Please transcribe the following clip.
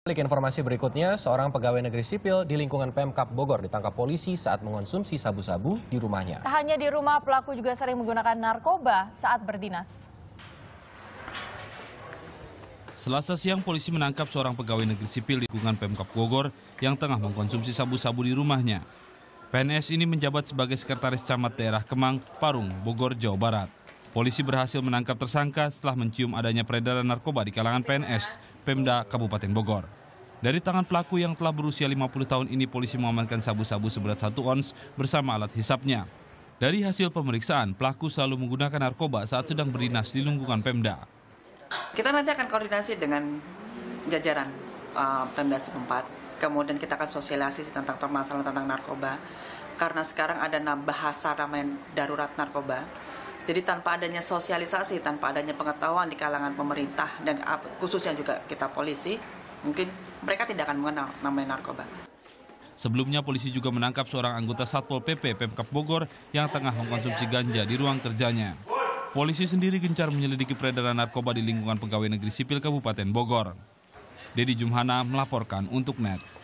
Informasi berikutnya, seorang pegawai negeri sipil di lingkungan Pemkab Bogor ditangkap polisi saat mengonsumsi sabu-sabu di rumahnya. Tak hanya di rumah, pelaku juga sering menggunakan narkoba saat berdinas. Selasa siang, polisi menangkap seorang pegawai negeri sipil di lingkungan Pemkab Bogor yang tengah mengkonsumsi sabu-sabu di rumahnya. PNS ini menjabat sebagai Sekretaris Camat Daerah Kemang, Parung, Bogor, Jawa Barat. Polisi berhasil menangkap tersangka setelah mencium adanya peredaran narkoba di kalangan PNS, Pemda Kabupaten Bogor. Dari tangan pelaku yang telah berusia 50 tahun ini, polisi mengamankan sabu-sabu seberat 1 ons bersama alat hisapnya. Dari hasil pemeriksaan, pelaku selalu menggunakan narkoba saat sedang berdinas di lingkungan Pemda. Kita nanti akan koordinasi dengan jajaran Pemda setempat, kemudian kita akan sosialisasi tentang permasalahan tentang narkoba, karena sekarang ada bahasa namanya darurat narkoba. Jadi tanpa adanya sosialisasi, tanpa adanya pengetahuan di kalangan pemerintah dan khususnya juga kita polisi, mungkin mereka tidak akan mengenal namanya narkoba. Sebelumnya polisi juga menangkap seorang anggota Satpol PP Pemkab Bogor yang tengah mengkonsumsi ganja di ruang kerjanya. Polisi sendiri gencar menyelidiki peredaran narkoba di lingkungan pegawai negeri sipil Kabupaten Bogor. Dedi Jumhana melaporkan untuk NET.